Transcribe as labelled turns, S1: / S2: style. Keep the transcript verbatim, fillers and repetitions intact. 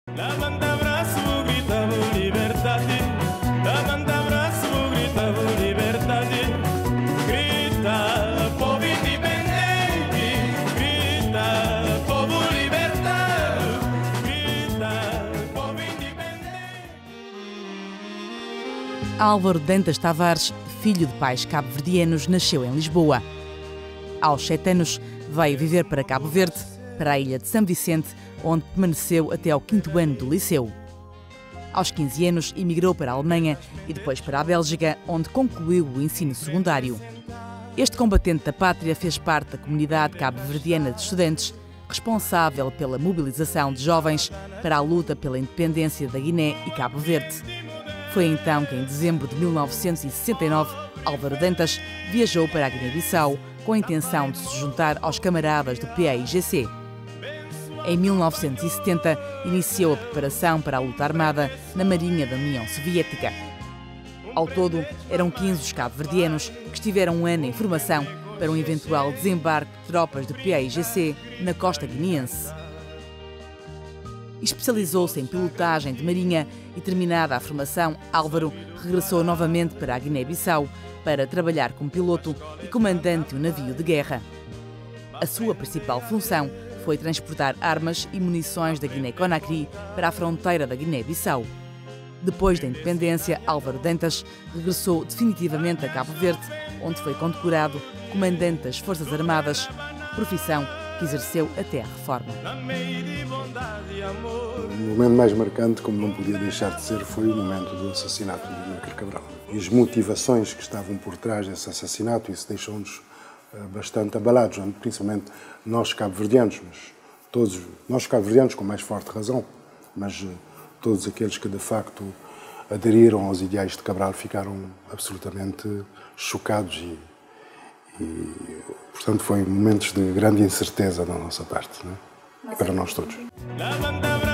S1: Levanta braço, grita liberdade. Levanta braço, grita liberdade. Grita, povo independente. Grita, povo libertado. Grita, povo independente.
S2: Álvaro Dantas Tavares, filho de pais cabo-verdianos, nasceu em Lisboa. Aos sete anos, veio viver para Cabo Verde, para a ilha de São Vicente, onde permaneceu até ao quinto ano do liceu. Aos quinze anos, emigrou para a Alemanha e depois para a Bélgica, onde concluiu o ensino secundário. Este combatente da pátria fez parte da comunidade cabo-verdiana de estudantes, responsável pela mobilização de jovens para a luta pela independência da Guiné e Cabo Verde. Foi então que, em dezembro de mil novecentos e sessenta e nove, Álvaro Dantas viajou para a Guiné-Bissau com a intenção de se juntar aos camaradas do P A I G C. Em mil novecentos e setenta, iniciou a preparação para a luta armada na Marinha da União Soviética. Ao todo, eram quinze os cabo-verdianos que estiveram um ano em formação para um eventual desembarque de tropas do P A I G C na costa guineense. Especializou-se em pilotagem de marinha e, terminada a formação, Álvaro regressou novamente para a Guiné-Bissau para trabalhar como piloto e comandante de um navio de guerra. A sua principal função foi transportar armas e munições da Guiné-Conakry para a fronteira da Guiné-Bissau. Depois da independência, Álvaro Dantas regressou definitivamente a Cabo Verde, onde foi condecorado comandante das Forças Armadas, profissão que exerceu até a reforma.
S3: O momento mais marcante, como não podia deixar de ser, foi o momento do assassinato de Amílcar Cabral. E as motivações que estavam por trás desse assassinato, isso deixou-nos bastante abalados, principalmente nós cabo-verdianos, mas todos, nós cabo-verdianos com mais forte razão, mas todos aqueles que de facto aderiram aos ideais de Cabral ficaram absolutamente chocados e, e portanto, foi momentos de grande incerteza da nossa parte, não é? Para nós todos.